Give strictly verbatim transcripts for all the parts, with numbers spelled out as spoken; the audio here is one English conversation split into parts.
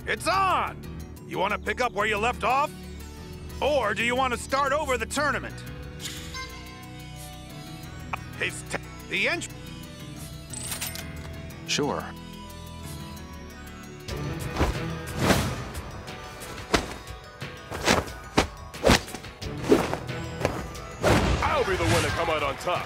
It's on! You want to pick up where you left off? Or do you want to start over the tournament? It's t the entry. Sure. I'll be the one to come out on top.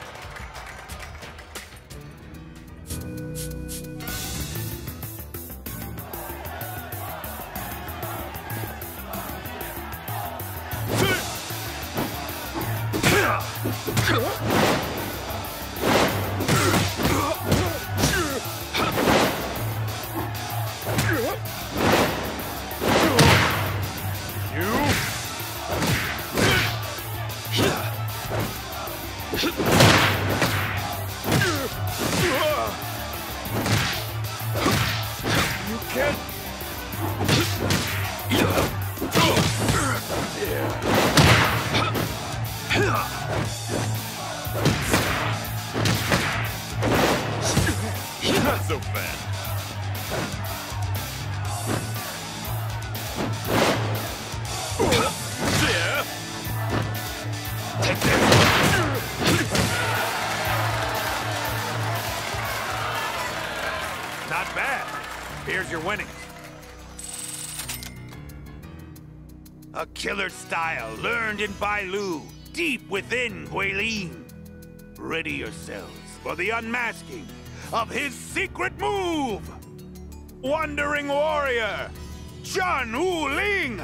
Not so bad. Yeah. Take this. Not bad. Here's your winnings. A killer style learned in Bailu, deep within Guilin. Ready yourselves for the unmasking of his secret move! Wandering Warrior, Chun Wu Ling!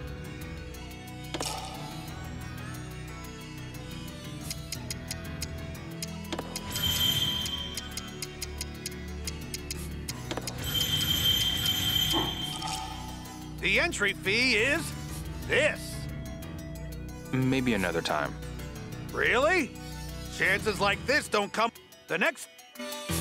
The entry fee is this. Maybe another time. Really? Chances like this don't come. The next...